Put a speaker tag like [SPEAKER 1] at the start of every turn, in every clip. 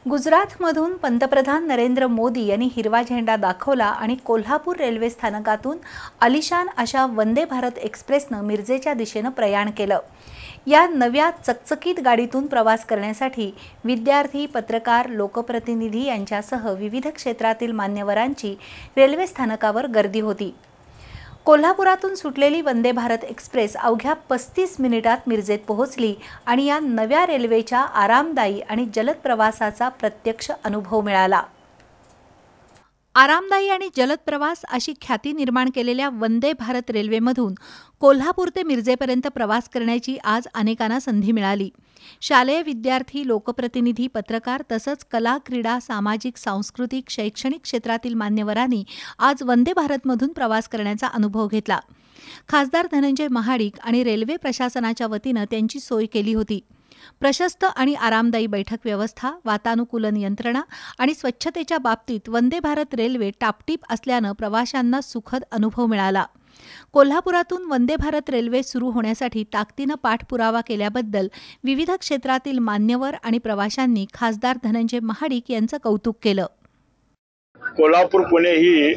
[SPEAKER 1] गुजरातमधून पंतप्रधान नरेंद्र मोदी यांनी हिरवा झेंडा दाखवला आणि कोल्हापूर रेल्वे स्थानकातून आलिशान अशा वंदे भारत एक्सप्रेसनं मिरजेच्या दिशेनं प्रयाण केलं। या नव्या चकचकीत गाडीतून प्रवास करण्यासाठी विद्यार्थी, पत्रकार, लोकप्रतिनिधी यांच्यासह विविध क्षेत्रातील मान्यवरांची रेल्वे स्थानकावर गर्दी होती। कोल्हापुरातून सुटलेली वंदे भारत एक्सप्रेस अवघ्या 35 मिनिटात मिरजेत पोहोचली आणि या नव्या रेल्वेच्या आरामदायी आणि जलद प्रवासाचा प्रत्यक्ष अनुभव मिळाला। आरामदायी आणि जलद प्रवास अशी ख्याती निर्माण केलेल्या वंदे भारत रेल्वेमधून कोल्हापूर ते मिरजेपर्यंत प्रवास करण्याची आज अनेकांना संधी मिळाली। शालेय विद्यार्थी, लोकप्रतिनिधी, पत्रकार तसंच कला, क्रीडा, सामाजिक, सांस्कृतिक, शैक्षणिक क्षेत्रातील मान्यवरांनी आज वंदे भारतमधून प्रवास करण्याचा अनुभव घेतला। खासदार धनंजय महाडिक आणि रेल्वे प्रशासनाच्या वतीनं त्यांची सोय केली होती। प्रशस्त आणि आरामदायी बैठक व्यवस्था, वातानुकूलन यंत्रणा आणि स्वच्छतेच्या बाबतीत वंदे भारत रेल्वे टापटीप असल्यानं प्रवाशांना सुखद अनुभव मिळाला। कोल्हापुरातून वंदे भारत रेल्वे सुरू होण्यासाठी ताकदीनं पाठपुरावा केल्याबद्दल विविध क्षेत्रातील मान्यवर आणि प्रवाशांनी खासदार धनंजय महाडिक यांचं कौतुक केलं।
[SPEAKER 2] कोल्हापूर पुणे ही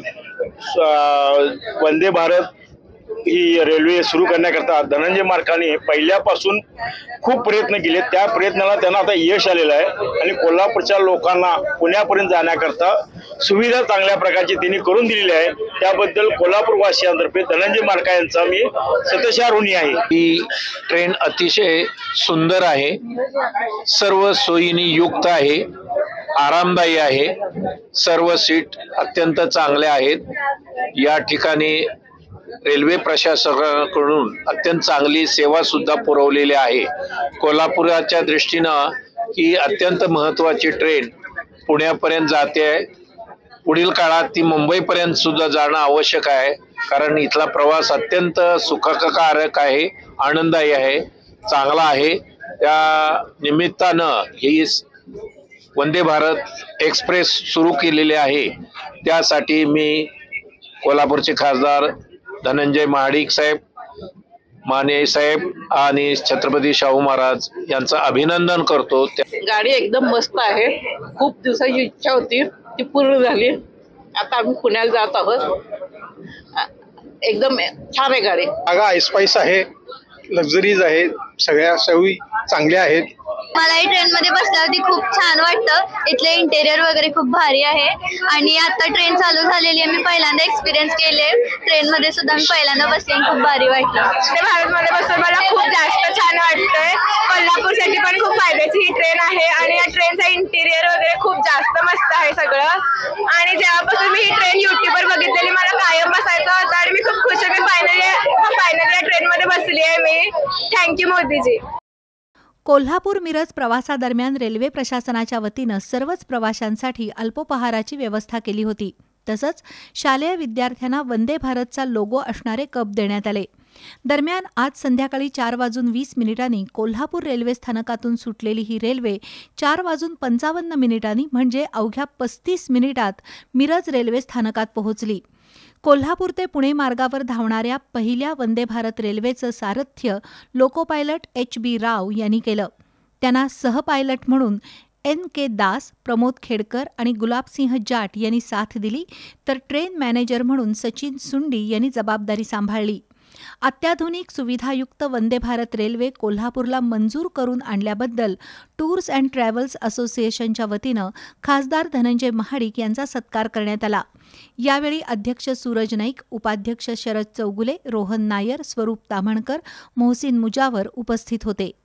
[SPEAKER 2] वंदे भारत ही रेल्वे सुरू करण्याकरता धनंजय मार्कांनी पहिल्यापासून खूप प्रयत्न केले। त्या प्रयत्नाला त्यांना आता यश आलेलं आहे आणि कोल्हापूरच्या लोकांना पुण्यापर्यंत जाण्याकरता सुविधा चांगल्या प्रकारची त्यांनी करून दिलेली आहे। त्याबद्दल कोल्हापूर वासियांतर्फे धनंजय मार्का यांचा मी सतशः ऋणी आहे।
[SPEAKER 3] ही ट्रेन अतिशय सुंदर आहे, सर्व सोयींनी युक्त आहे, आरामदायी आहे, सर्व सीट अत्यंत चांगल्या आहेत। या ठिकाणी रेल्वे प्रशासनाकडून अत्यंत चांगली सेवा सुद्धा पुरवलेली आहे। कोल्हापुराच्या दृष्टीनं ही अत्यंत महत्त्वाची ट्रेन पुण्यापर्यंत जाते आहे। पुढील काळात ती मुंबईपर्यंत सुद्धा जाणं आवश्यक आहे, कारण इथला प्रवास अत्यंत सुखकारक आहे, आनंददायी आहे, चांगला आहे। त्या निमित्तानं ही वंदे भारत एक्सप्रेस सुरू केलेली आहे। त्यासाठी मी कोल्हापूरचे खासदार धनंजय महाडिक साहेब, माने साहेब आणि छत्रपती शाहू महाराज यांचं अभिनंदन करतो।
[SPEAKER 4] गाडी एकदम मस्त आहे, खूप दिवसाची इच्छा होती ती पूर्ण झाली। आता आम्ही पुण्याला जात आहोत। एकदम छान आहे गाडी।
[SPEAKER 5] जागा ऐसपैस आहे, लक्झरीज आहे, सगळ्या सोयी चांगल्या आहेत।
[SPEAKER 6] मला ही ट्रेन मध्ये बसल्यावरती खूप छान वाटतं। इथले इंटेरियर वगैरे खूप भारी आहे आणि आता ट्रेन चालू झालेली आहे। मी पहिल्यांदा एक्सपिरियन्स केले ट्रेन मध्ये सुद्धा, मी पहिल्यांदा बसले, खूप भारी वाटलं।
[SPEAKER 7] वंदे भारत मध्ये बसून मला खूप जास्त छान वाटतंय। कोल्हापूरसाठी पण खूप फायद्याची ही ट्रेन आहे आणि या ट्रेनचा इंटेरियर वगैरे खूप जास्त मस्त आहे सगळं। आणि जेव्हापासून मी ही ट्रेन युट्यूबवर बघितलेली मला कायम बसायचं होतं आणि मी खूप खुश आहे। मी फायनली या ट्रेन मध्ये बसली आहे। मी थँक्यू मोदीजी।
[SPEAKER 1] कोल्हापूर मिरज प्रवासादरम्यान रेल्वे प्रशासनाच्या वतीनं सर्वच प्रवाशांसाठी अल्पोपहाराची व्यवस्था केली होती। तसंच शालेय विद्यार्थ्यांना वंदे भारतचा लोगो असणारे कप देण्यात आले। दरम्यान आज संध्याकाळी 4:20 कोल्हापूर रेल्वे स्थानकातून सुटलेली ही रेल्वे 4:55 म्हणजे अवघ्या 35 मिनिटात मिरज रेल्वे स्थानकात पोहोचली। कोल्हापूर ते पुणे मार्गावर धावणाऱ्या पहिल्या वंदे भारत रेल्वेचं सारथ्य लोको पायलट HB राव यांनी केलं। त्यांना सहपायलट म्हणून NK दास, प्रमोद खेडकर आणि गुलाबसिंह जाट यांनी साथ दिली, तर ट्रेन मॅनेजर म्हणून सचिन सुंडी यांनी जबाबदारी सांभाळली। अत्याधुनिक सुविधायुक्त वंदे भारत रेल्वे कोल्हापूरला मंजूर करून आणल्याबद्दल टूर्स अँड ट्रॅव्हल्स असोसिएशनच्या वतीनं खासदार धनंजय महाडिक यांचा सत्कार करण्यात आला। यावेळी अध्यक्ष सूरज नाईक, उपाध्यक्ष शरद चौगुले, रोहन नायर, स्वरूप ताम्हणकर, मोहसिन मुजावर उपस्थित होते।